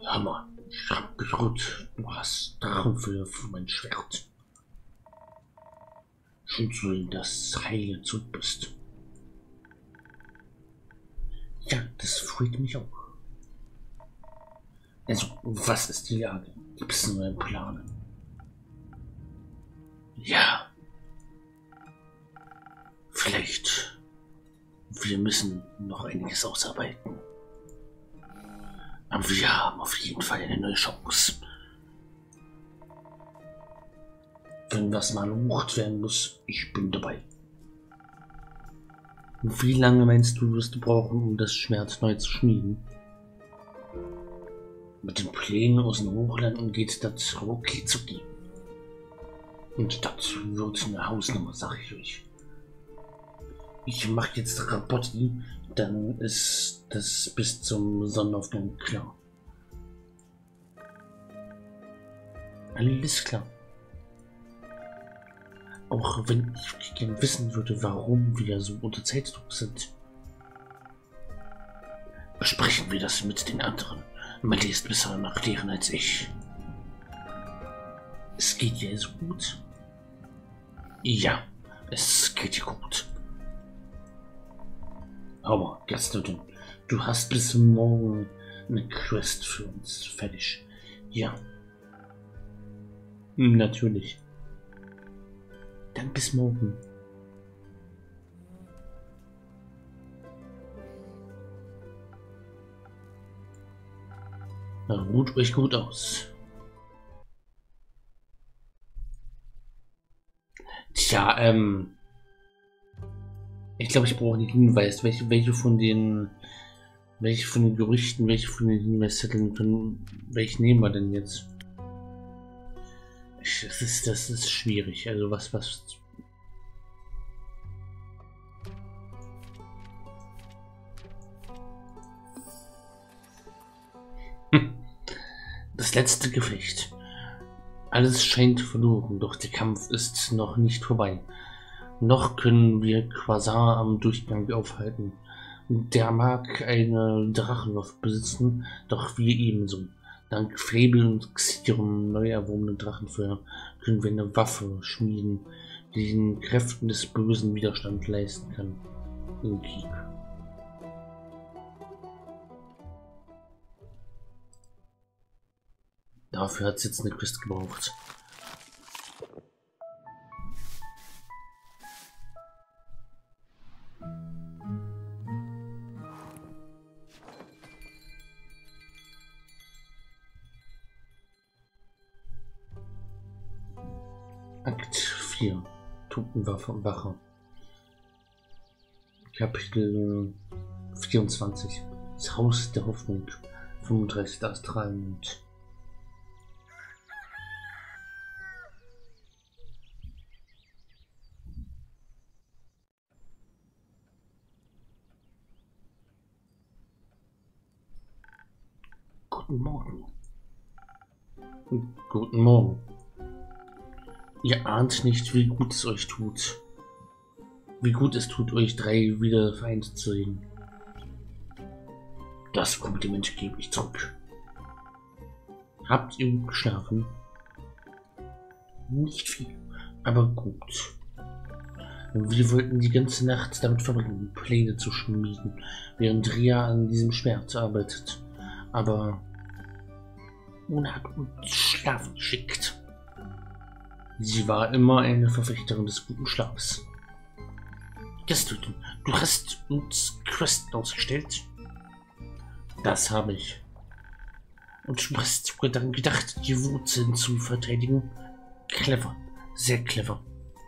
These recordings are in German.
Hammer, ich hab gehört, du hast Drachenfeuer für mein Schwert. Schön zu sehen, dass du heile zurück bist. Ja, das freut mich auch. Also, was ist die Lage? Gibt es nur einen Plan? Ja. Vielleicht. Wir müssen noch einiges ausarbeiten. Aber wir haben auf jeden Fall eine neue Chance. Wenn was mal gemacht werden muss, ich bin dabei. Wie lange meinst du, wirst du brauchen, um das Schwert neu zu schmieden? Mit den Plänen aus den Hochlanden geht das okay zu gehen. Und das wird eine Hausnummer, sag ich euch. Ich mache jetzt Rabotti, dann ist das bis zum Sonnenaufgang klar. Alles klar. Auch wenn ich gerne wissen würde, warum wir so unter Zeitdruck sind. Besprechen wir das mit den anderen. Melly ist besser im Erklären als ich. Es geht dir so gut? Ja, es geht dir gut. Aber, Gastwirtin, du hast bis morgen eine Quest für uns fertig. Ja. Natürlich. Dann bis morgen. Ruht euch gut aus. Tja, ich glaube, ich brauche einen Hinweis. Welche von den Gerüchten, welche von den Hinweiszetteln welche nehmen wir denn jetzt? Das ist schwierig. Also was. Das letzte Gefecht. Alles scheint verloren, doch der Kampf ist noch nicht vorbei. Noch können wir Quasar am Durchgang aufhalten. Der mag eine Drachenwaffe besitzen, doch wir ebenso. Dank Fable und Xirem, neu erworbenen Drachenfeuer, können wir eine Waffe schmieden, die den Kräften des Bösen Widerstand leisten kann. Im Krieg. Dafür hat es jetzt eine Quest gebraucht. Akt 4. Totenwache. Kapitel 24. Das Haus der Hoffnung. 35. Astralmond. Guten Morgen. Guten Morgen. Ihr ahnt nicht, wie gut es euch tut. Wie gut es tut, euch drei wieder vereint zu sehen. Das Kompliment gebe ich zurück. Habt ihr gut geschlafen? Nicht viel, aber gut. Wir wollten die ganze Nacht damit verbringen, Pläne zu schmieden, während Ria an diesem Schwert arbeitet. Aber Una hat uns schlafen geschickt. Sie war immer eine Verfechterin des guten Schlafs. Gastwirtin, du hast uns Questen ausgestellt? Das habe ich. Und du hast sogar daran gedacht, die Wurzeln zu verteidigen? Clever, sehr clever.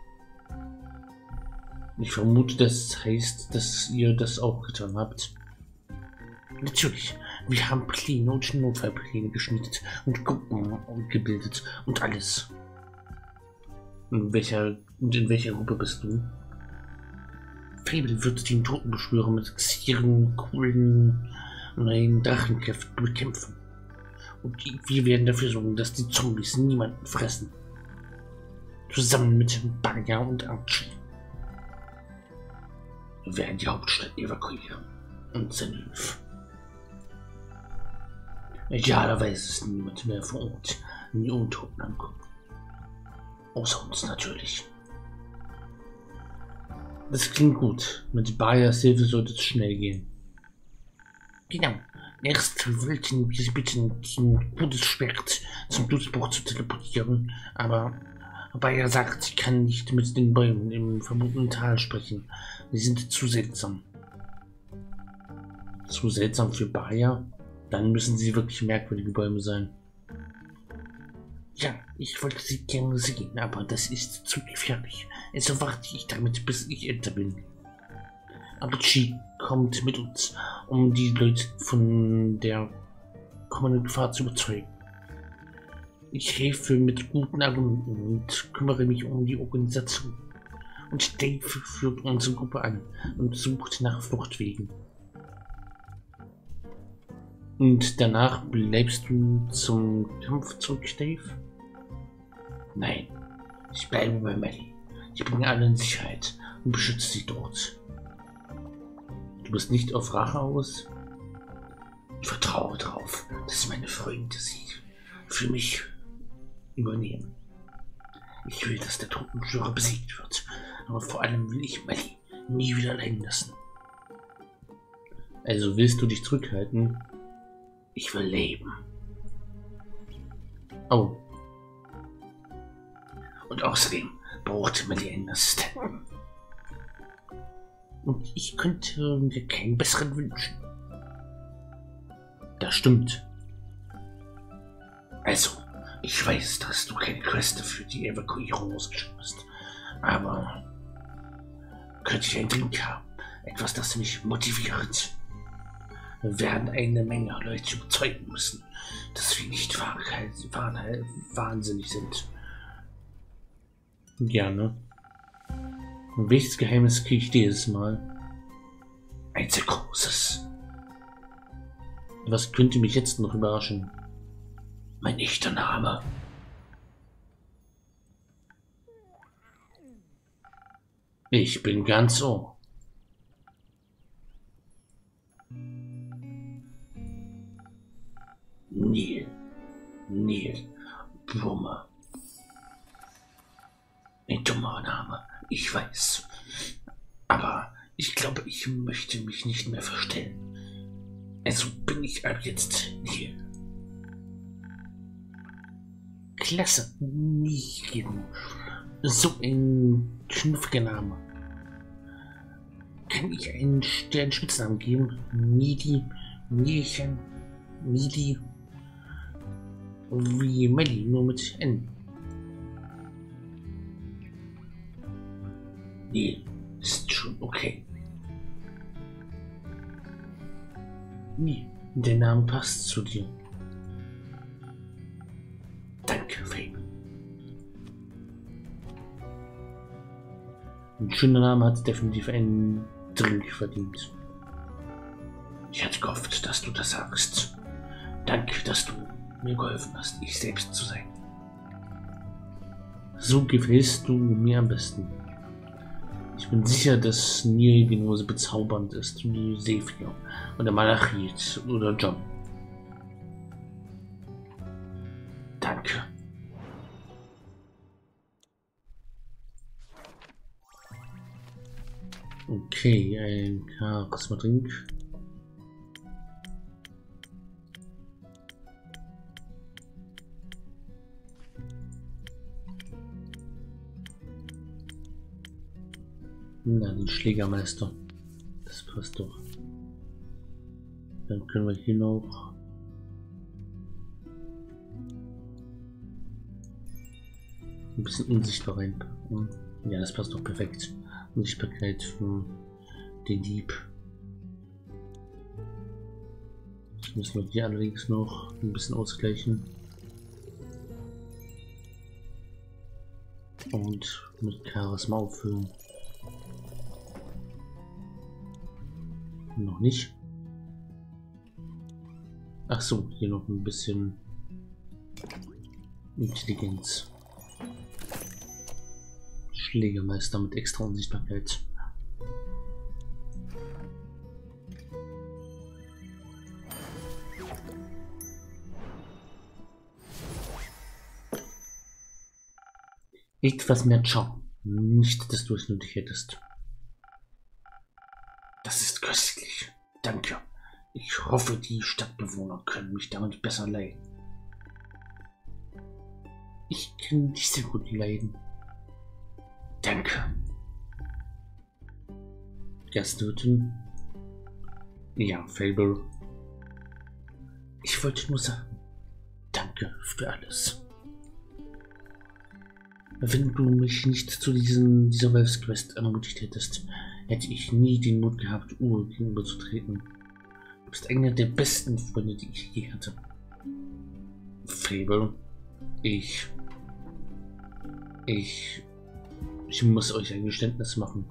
Ich vermute, das heißt, dass ihr das auch getan habt. Natürlich, wir haben Pläne und Notfallpläne geschmiedet und Gruppen gebildet und alles. In welcher Gruppe bist du? Fable wird den Totenbeschwörer mit ihren coolen neuen Drachenkräften bekämpfen. Und wir werden dafür sorgen, dass die Zombies niemanden fressen. Zusammen mit Banya und Archie. Wir werden die Hauptstadt evakuieren. Und Zenith. Idealerweise ist niemand mehr vor Ort, wenn die Untoten ankommen. Außer uns natürlich. Das klingt gut. Mit Bayers Hilfe sollte es schnell gehen. Genau. Erst wollten wir sie bitten, zum Todesschwert zum Blutsbruch zu teleportieren, aber Bayer sagt, sie kann nicht mit den Bäumen im verbotenen Tal sprechen. Sie sind zu seltsam. Zu seltsam für Bayer? Dann müssen sie wirklich merkwürdige Bäume sein. Ja, ich wollte sie gerne sehen, aber das ist zu gefährlich. Also warte ich damit, bis ich älter bin. Aber Chi kommt mit uns, um die Leute von der kommenden Gefahr zu überzeugen. Ich helfe mit guten Argumenten und kümmere mich um die Organisation. Und Dave führt unsere Gruppe an und sucht nach Fluchtwegen. Und danach bleibst du zum Kampf zurück, Dave? Nein, ich bleibe bei Melly. Ich bringe alle in Sicherheit und beschütze sie dort. Du bist nicht auf Rache aus? Ich vertraue darauf, dass meine Freunde sie für mich übernehmen. Ich will, dass der Totenschwörer besiegt wird, aber vor allem will ich Melly nie wieder allein lassen. Also willst du dich zurückhalten? Ich will leben. Oh. Und außerdem braucht Melly einen Assistenten. Und ich könnte mir keinen besseren wünschen. Das stimmt. Also, ich weiß, dass du keine Queste für die Evakuierung ausgeschrieben hast. Aber könnte ich einen Drink haben? Etwas, das mich motiviert. Wir werden eine Menge Leute überzeugen müssen, dass wir nicht wahnsinnig sind. Gerne. Welches Geheimnis kriege ich dieses Mal? Ein sehr großes. Was könnte mich jetzt noch überraschen? Mein echter Name. Ich bin ganz Ohr. Neil Brummer. Ein dummer Name, ich weiß. Aber ich glaube, ich möchte mich nicht mehr verstellen. Also bin ich ab jetzt Neil. Klasse, Neil. So ein knuffiger Name. Kann ich einen Spitznamen geben? Nidi, Nilchen, Nidi. Wie Melly, nur mit N. Nee, ist schon okay. Nee, der Name passt zu dir. Danke, Faye. Ein schöner Name hat definitiv einen Drink verdient. Ich hatte gehofft, dass du das sagst. Danke, dass du mir geholfen hast, ich selbst zu sein. So gefällst du mir am besten. Ich bin sicher, dass Neil genauso bezaubernd ist wie Sephir oder Malachit oder John. Danke. Okay, ein Charisma-Drink. Na, den Schlägermeister. Das passt doch. Dann können wir hier noch ein bisschen unsichtbar reinpacken. Ja, das passt doch perfekt. Unsichtbarkeit für den Dieb. Jetzt müssen wir hier allerdings noch ein bisschen ausgleichen. Und mit Charisma auffüllen. Noch nicht. Ach so, hier noch ein bisschen Intelligenz. Schlägermeister mit extra Unsichtbarkeit. Etwas mehr Charme. Nicht, dass du es nötig hättest. Das ist köstlich. Danke. Ich hoffe, die Stadtbewohner können mich damit besser leiden. Ich kann nicht sehr gut leiden. Danke. Gastwirtin? Ja, Fable. Ich wollte nur sagen, danke für alles. Wenn du mich nicht zu dieser Wolfsquest ermutigt hättest, hätte ich nie den Mut gehabt, Uhr gegenüberzutreten. Du bist einer der besten Freunde, die ich je hatte. Fable, ich muss euch ein Geständnis machen.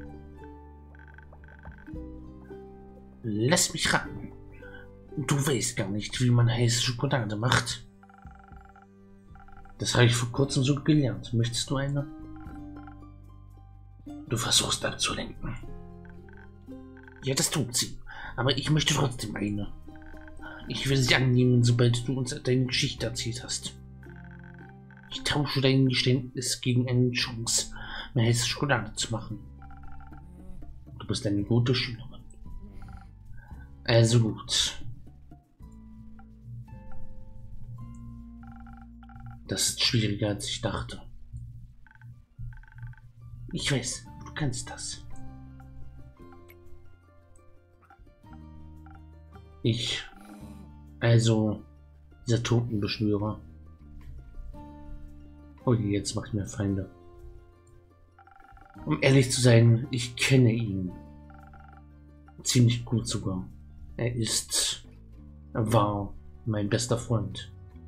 Lass mich raten. Du weißt gar nicht, wie man heiße Schokolade macht. Das habe ich vor kurzem so gelernt. Möchtest du eine? Du versuchst abzulenken. Ja, das tut sie. Aber ich möchte trotzdem eine. Ich will sie annehmen, sobald du uns deine Geschichte erzählt hast. Ich tausche dein Geständnis gegen eine Chance, mir heiße Schokolade zu machen. Du bist eine gute Schülerin. Also gut. Das ist schwieriger, als ich dachte. Ich weiß, du kannst das. Dieser Totenbeschwörer. Oh je, jetzt macht mir Feinde. Um ehrlich zu sein, ich kenne ihn. Ziemlich gut sogar. Er war mein bester Freund.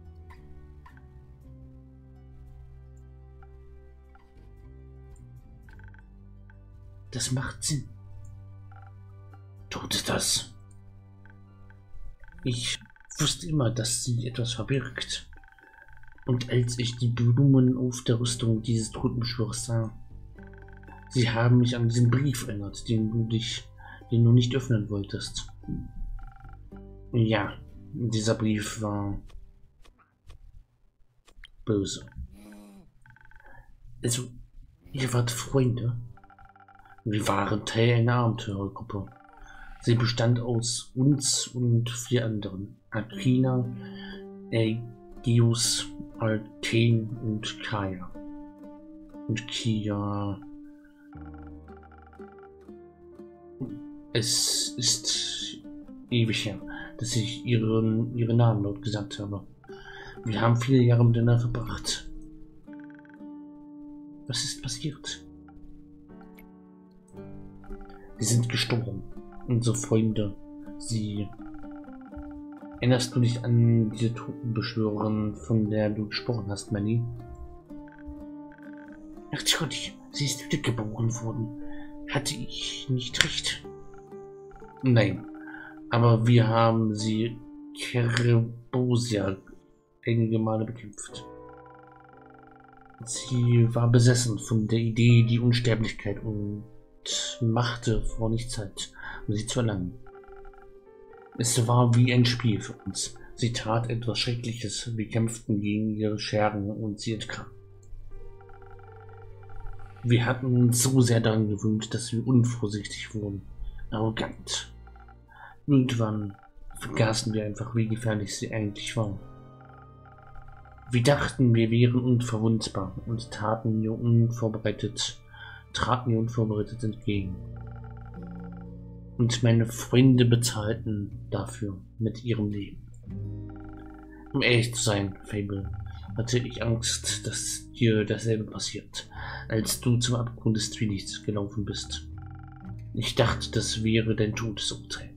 Das macht Sinn. Tut es das? Ich wusste immer, dass sie etwas verbirgt. Und als ich die Blumen auf der Rüstung dieses Totenbeschwörers sah, sie haben mich an diesen Brief erinnert, den du nicht öffnen wolltest. Ja, dieser Brief war böse. Also, ihr wart Freunde. Wir waren Teil einer Abenteurergruppe. Sie bestand aus uns und 4 anderen. Akina, Aegeus, Alten und Kaya. Und Kia. Es ist ewig her, dass ich ihren Namen dort gesagt habe. Wir haben viele Jahre miteinander verbracht. Was ist passiert? Sie sind gestorben. Unsere Freunde. Erinnerst du dich an diese Totenbeschwörerin, von der du gesprochen hast, Manny? Natürlich. Sie ist wiedergeboren worden. Hatte ich nicht recht? Nein. Aber wir haben sie Kerebosia einige Male bekämpft. Sie war besessen von der Idee, die Unsterblichkeit und machte vor nicht Zeit, um sie zu erlangen. Es war wie ein Spiel für uns. Sie tat etwas Schreckliches. Wir kämpften gegen ihre Schergen und sie entkam. Wir hatten uns so sehr daran gewöhnt, dass wir unvorsichtig wurden. Arrogant. Irgendwann vergaßen wir einfach, wie gefährlich sie eigentlich war. Wir dachten, wir wären unverwundbar und traten ihr unvorbereitet entgegen. Und meine Freunde bezahlten dafür mit ihrem Leben. Um ehrlich zu sein, Fable, hatte ich Angst, dass dir dasselbe passiert, als du zum Abgrund des Twilights gelaufen bist. Ich dachte, das wäre dein Todesurteil.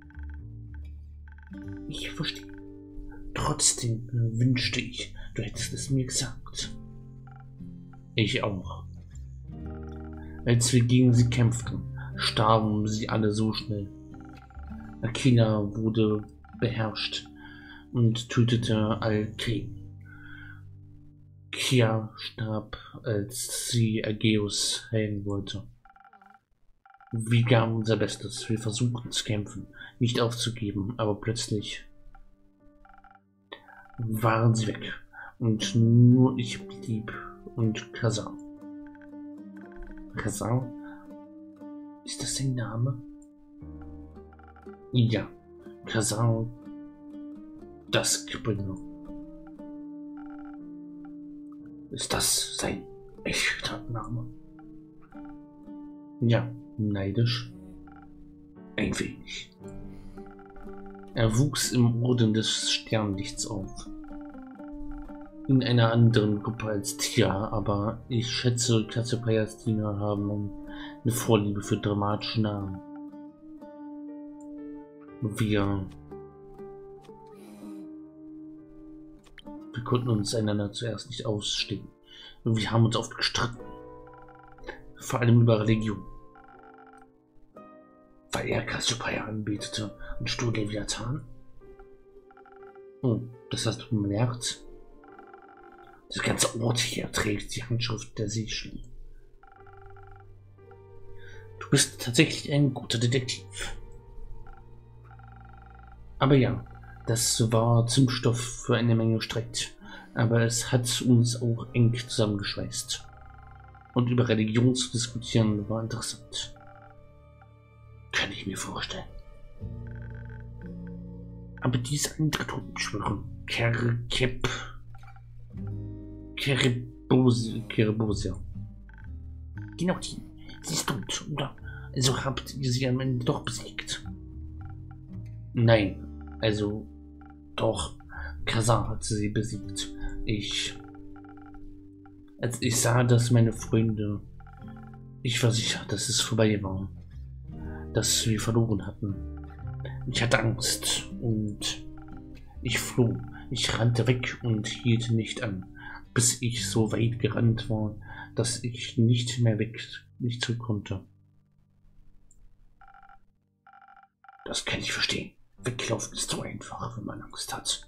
Ich verstehe. Trotzdem wünschte ich, du hättest es mir gesagt. Ich auch. Als wir gegen sie kämpften, starben sie alle so schnell. Akina wurde beherrscht und tötete Alten. Kia starb, als sie Aegeus heilen wollte. Wir gaben unser Bestes, wir versuchten zu kämpfen, nicht aufzugeben, aber plötzlich waren sie weg und nur ich blieb und Kazan. Kazan? Ist das sein Name? Ja, Kazan, das Gebringer. Ist das sein echter Name? Ja, neidisch. Ein wenig. Er wuchs im Orden des Sternlichts auf. In einer anderen Gruppe als Tia, aber ich schätze, Kassipayas-Diener haben eine Vorliebe für dramatische Namen. Wir konnten uns einander zuerst nicht ausstehen. Wir haben uns oft gestritten. Vor allem über Religion. Weil er Kassipaya anbetete und du Leviathan. Oh, das hast du bemerkt. Das ganze Ort hier trägt die Handschrift der Seeschlange. Du bist tatsächlich ein guter Detektiv. Aber ja, das war Zündstoff für eine Menge Streit. Aber es hat uns auch eng zusammengeschweißt. Und über Religion zu diskutieren war interessant. Kann ich mir vorstellen. Aber diese andere Totenbeschwörung, Kerebosia. Genau die. Sie ist tot, oder? Also habt ihr sie am Ende doch besiegt? Nein, also doch. Kazan hat sie besiegt. Als ich sah, dass meine Freunde... Ich war sicher, dass es vorbei war. Dass wir verloren hatten. Ich hatte Angst und ich floh. Ich rannte weg und hielt nicht an, bis ich so weit gerannt war, dass ich nicht zurück konnte. Das kann ich verstehen. Weglaufen ist so einfach, wenn man Angst hat.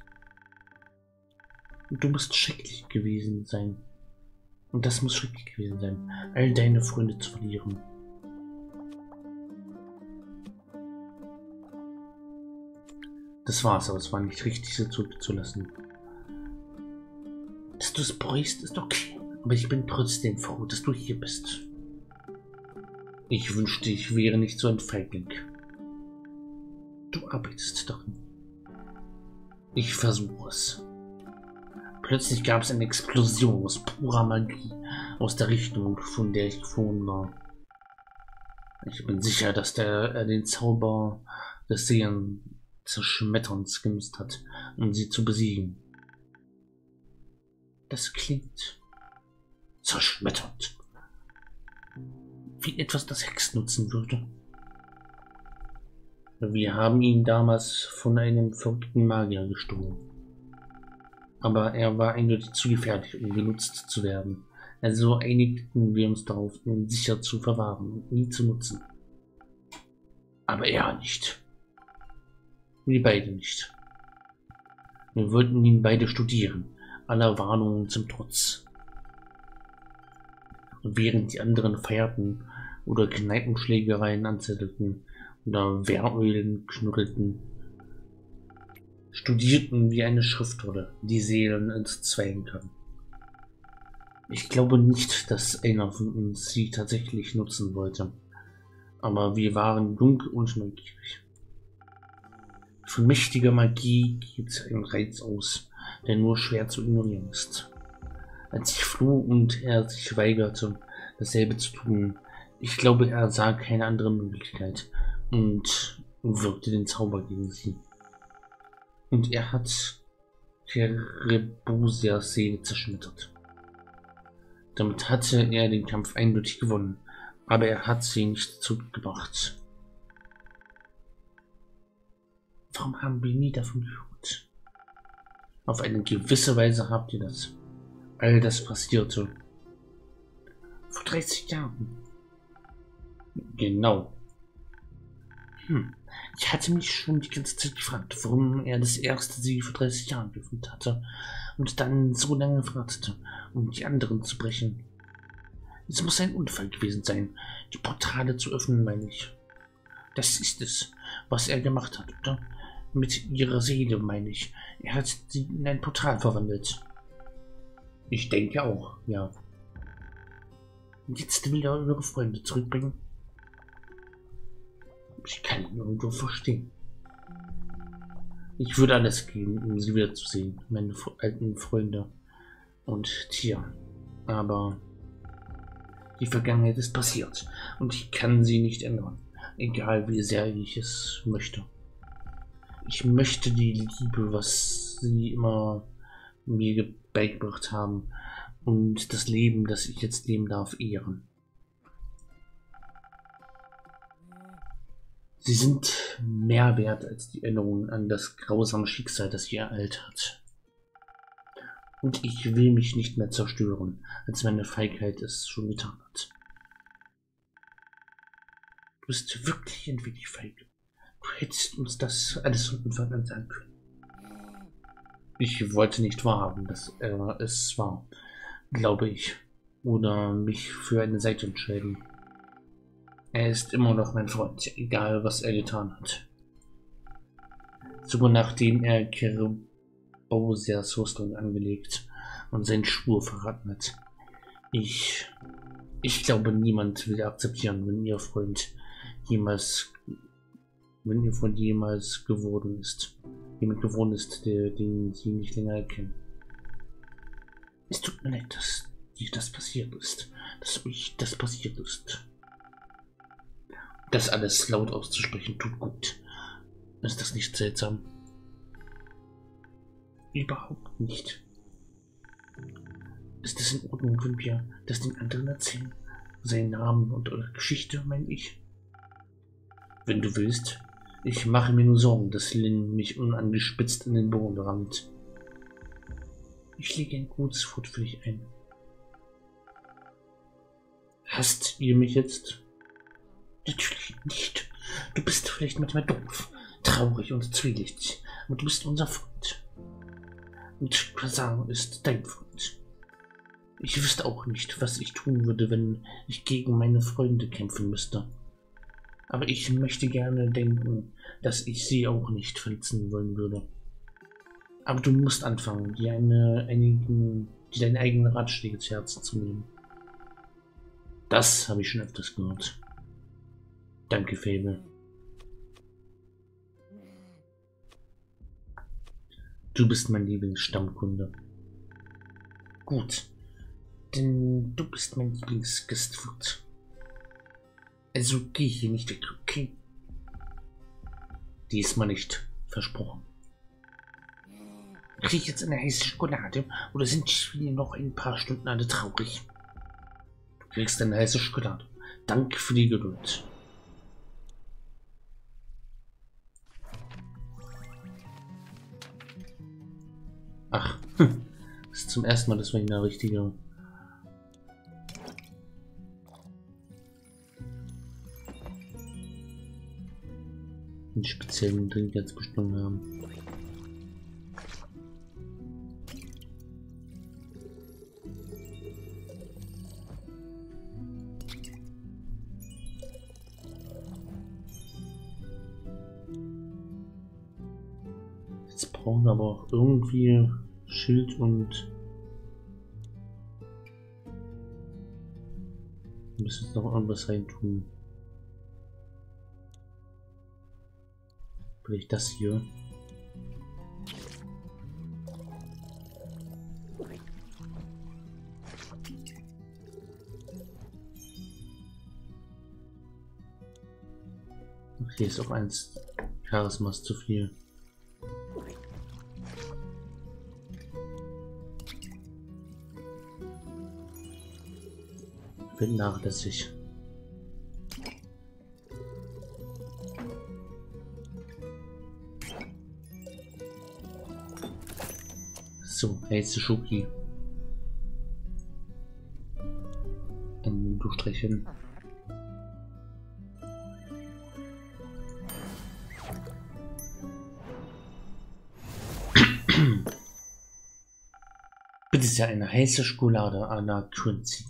Du musst schrecklich gewesen sein. Und das muss schrecklich gewesen sein, all deine Freunde zu verlieren. Das war's, aber es war nicht richtig, sie zurückzulassen. Dass du es bereust, ist okay. Aber ich bin trotzdem froh, dass du hier bist. Ich wünschte, ich wäre nicht so ein Feigling. Du arbeitest daran. Ich versuche es. Plötzlich gab es eine Explosion aus purer Magie aus der Richtung, von der ich geflohen war. Ich bin sicher, dass er den Zauber des Zerschmetterns genutzt hat, um sie zu besiegen. Das klingt zerschmetternd. Wie etwas, das Hex nutzen würde. Wir haben ihn damals von einem verrückten Magier gestohlen. Aber er war eindeutig zu gefährlich, um genutzt zu werden. Also einigten wir uns darauf, ihn sicher zu verwahren und nie zu nutzen. Aber er nicht. Wir beide nicht. Wir wollten ihn beide studieren, aller Warnungen zum Trotz. Und während die anderen feierten oder Kneipenschlägereien anzettelten oder Werölen knurrten, studierten wir eine Schriftrolle, die Seelen entzweien kann. Ich glaube nicht, dass einer von uns sie tatsächlich nutzen wollte, aber wir waren jung und neugierig. Von mächtiger Magie geht ein Reiz aus, der nur schwer zu ignorieren ist. Als ich floh und er sich weigerte, dasselbe zu tun, ich glaube, er sah keine andere Möglichkeit und wirkte den Zauber gegen sie. Und er hat Kerebosias Seele zerschmettert. Damit hatte er den Kampf eindeutig gewonnen, aber er hat sie nicht zurückgebracht. Warum haben wir nie davon gehört? Auf eine gewisse Weise habt ihr das. All das passierte vor 30 Jahren. Genau. Ich hatte mich schon die ganze Zeit gefragt, warum er das erste sie vor 30 Jahren gefunden hatte und dann so lange wartete, um die anderen zu brechen. Es muss ein Unfall gewesen sein, die Portale zu öffnen, meine ich. Das ist es, was er gemacht hat, oder? Mit ihrer Seele, meine ich. Er hat sie in ein Portal verwandelt. Ich denke auch, ja. Und jetzt will er eure Freunde zurückbringen. Ich kann ihn irgendwo verstehen. Ich würde alles geben, um sie wiederzusehen, meine alten Freunde und Tier. Aber die Vergangenheit ist passiert und ich kann sie nicht ändern, egal wie sehr ich es möchte. Ich möchte die Liebe, was sie immer mir beigebracht haben und das Leben, das ich jetzt leben darf, ehren. Sie sind mehr wert als die Erinnerung an das grausame Schicksal, das sie ereilt hat. Und ich will mich nicht mehr zerstören, als meine Feigheit es schon getan hat. Du bist wirklich ein wenig feige. Du hättest uns das alles von Anfang an sagen können. Ich wollte nicht wahrhaben, dass er es war, glaube ich, oder mich für eine Seite entscheiden. Er ist immer noch mein Freund, egal was er getan hat. Sogar nachdem er Kerbausias Rüstung angelegt und seinen Schwur verraten hat. Ich glaube, niemand will akzeptieren, wenn ihr Freund jemals geworden ist. Jemand geworden ist, den sie nicht länger erkennen. Es tut mir leid, dass dir das passiert ist. Dass euch das passiert ist. Das alles laut auszusprechen tut gut. Ist das nicht seltsam? Überhaupt nicht. Ist es in Ordnung, wenn wir das den anderen erzählen? Seinen Namen und eure Geschichte, meine ich? Wenn du willst. Ich mache mir nur Sorgen, dass Lynn mich unangespitzt in den Boden rammt. Ich lege ein gutes Wort für dich ein. Hasst ihr mich jetzt? Natürlich nicht. Du bist vielleicht manchmal doof, traurig und zwielichtig, aber du bist unser Freund. Und Quasar ist dein Freund. Ich wüsste auch nicht, was ich tun würde, wenn ich gegen meine Freunde kämpfen müsste. Aber ich möchte gerne denken, dass ich sie auch nicht verletzen wollen würde. Aber du musst anfangen, dir deine eigenen Ratschläge zu Herzen zu nehmen. Das habe ich schon öfters gehört. Danke, Fable. Du bist mein Lieblingsstammkunde. Gut, denn du bist mein Lieblingsgastwirt. Also geh hier nicht weg, okay? Diesmal nicht, versprochen. Krieg ich jetzt eine heiße Schokolade oder sind wir noch ein paar Stunden alle traurig? Du kriegst eine heiße Schokolade. Danke für die Geduld. Ach, das ist zum ersten Mal, dass wir in der richtige einen speziellen Drink jetzt bestimmt haben. Jetzt brauchen wir aber auch irgendwie Schild und wir müssen jetzt noch irgendwas rein tun. Vielleicht das hier. Okay, ist auch eins Charismas zu viel. Wird nachlässig. So, heiße Schoki. Du Streichen. Bitte sehr eine heiße Schokolade à la Quincy.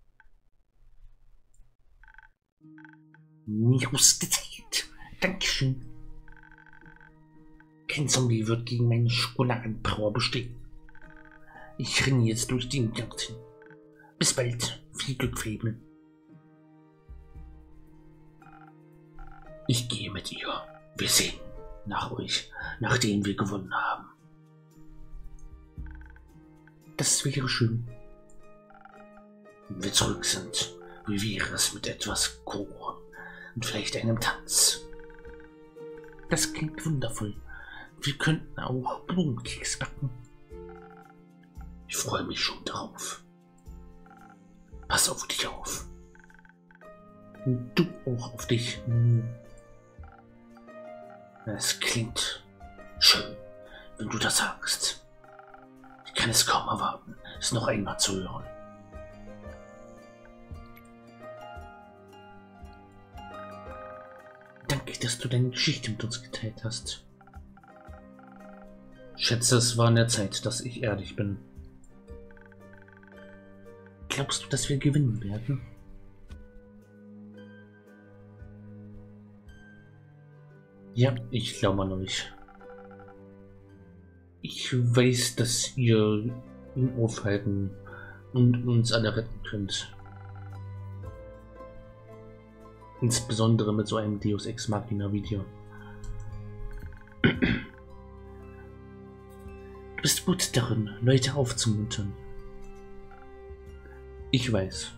Nicht ausgezählt. Dankeschön. Kein Zombie wird gegen meine Schokoladenpower bestehen. Ich renne jetzt durch den Garten. Bis bald. Viel Glück, Fable. Ich gehe mit ihr. Wir sehen nach euch, nachdem wir gewonnen haben. Das wäre schön. Wenn wir zurück sind, wie wäre es mit etwas Kuchen und vielleicht einem Tanz? Das klingt wundervoll. Wir könnten auch Blumenkeks backen. Ich freue mich schon darauf. Pass auf dich auf. Und du auch auf dich. Es klingt schön, wenn du das sagst. Ich kann es kaum erwarten, es noch einmal zu hören. Danke, dass du deine Geschichte mit uns geteilt hast. Schätze, es war an der Zeit, dass ich ehrlich bin. Glaubst du, dass wir gewinnen werden? Ja, ich glaube an euch. Ich weiß, dass ihr ihn aufhalten und uns alle retten könnt. Insbesondere mit so einem Deus Ex Machina Video. Du bist gut darin, Leute aufzumuntern. Ich weiß.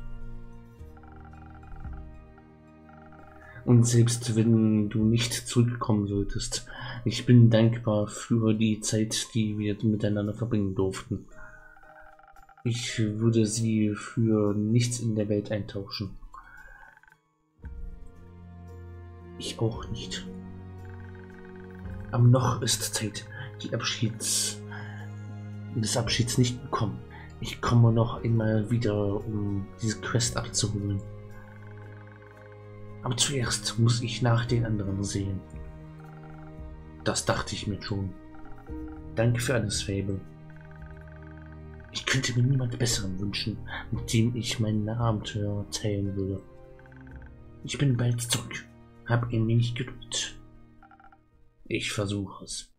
Und selbst wenn du nicht zurückkommen solltest, ich bin dankbar für die Zeit, die wir miteinander verbringen durften. Ich würde sie für nichts in der Welt eintauschen. Ich auch nicht. Aber noch ist Zeit, des Abschieds nicht bekommen. Ich komme noch einmal wieder, um diese Quest abzuholen. Aber zuerst muss ich nach den anderen sehen. Das dachte ich mir schon. Danke für alles, Fable. Ich könnte mir niemand Besseren wünschen, mit dem ich meine Abenteuer teilen würde. Ich bin bald zurück. Hab ein wenig Geduld. Ich versuche es.